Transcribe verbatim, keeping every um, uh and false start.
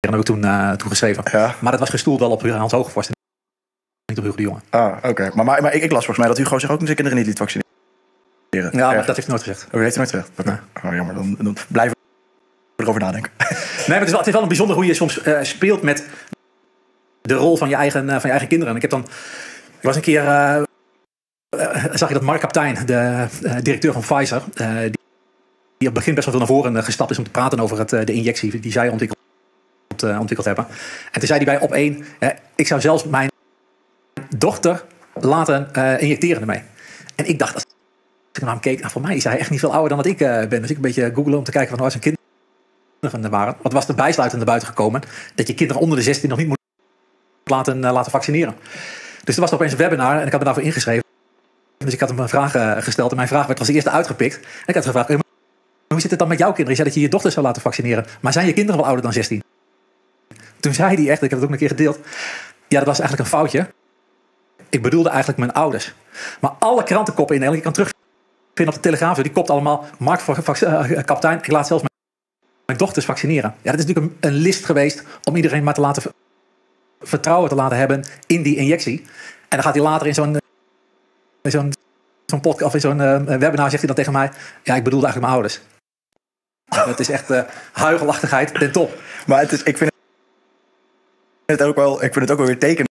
heb ik toen, uh, toen geschreven. Ja. Maar dat was gestoeld wel op Hans Hogevorst. Niet op Hugo de Jonge. Ah, oké. Okay. Maar, maar, maar ik, ik las volgens mij dat Hugo zich ook met zijn kinderen niet liet vaccineren. Ja, maar Ergens. dat heeft hij nooit gezegd. Oh, dat heeft hij nooit gezegd? Oké. Okay. Oh, jammer, dan, dan blijven we erover nadenken. Nee, maar het is wel, het is wel een bijzonder hoe je soms uh, speelt met de rol van je eigen, uh, van je eigen kinderen. En ik heb dan... Ik was een keer... Uh, uh, zag je dat Mark Kaptein, de uh, directeur van Pfizer... Uh, die, die op het begin best wel veel naar voren uh, gestapt is om te praten over het, uh, de injectie die zij ontwikkeld, uh, ontwikkeld hebben. En toen zei hij bij op één... Uh, ik zou zelfs mijn dochter laten uh, injecteren ermee. En ik dacht... Als ik naar hem keek, nou, voor mij is hij echt niet veel ouder dan dat ik uh, ben. Dus ik een beetje googelen om te kijken van waar zijn kinderen waren. Wat was er bijsluitend naar buiten gekomen? Dat je kinderen onder de zestien nog niet moet laten, uh, laten vaccineren. Dus er was er opeens een webinar en ik had me daarvoor ingeschreven. Dus ik had hem een vraag uh, gesteld en mijn vraag werd als eerste uitgepikt. En ik had gevraagd, hoe zit het dan met jouw kinderen? Je zei dat je je dochter zou laten vaccineren. Maar zijn je kinderen wel ouder dan zestien? Toen zei hij echt, ik heb het ook een keer gedeeld. Ja, dat was eigenlijk een foutje. Ik bedoelde eigenlijk mijn ouders. Maar alle krantenkoppen in Nederland, je kan terugvinden op de Telegraaf, die kopt allemaal, Mark uh, Kaptein, ik laat zelfs mijn dochters vaccineren. Ja, dat is natuurlijk een, een list geweest om iedereen maar te laten vertrouwen te laten hebben in die injectie. En dan gaat hij later in zo'n in zo'n, zo'n podcast of in zo'n uh, webinar zegt hij dan tegen mij, ja, ik bedoelde eigenlijk mijn ouders. Ja, dat is echt uh, huigelachtigheid ten top. Maar het is, ik vind het ook wel, ik vind het ook wel weer teken